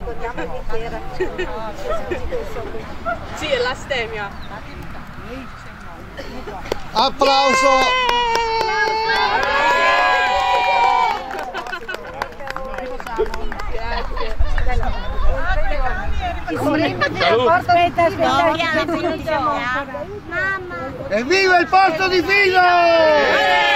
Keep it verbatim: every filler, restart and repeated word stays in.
Ricordiamo che era. Sì, è l'astemia. Applauso! Aspetta, aspetta, Evviva il porto di Fino!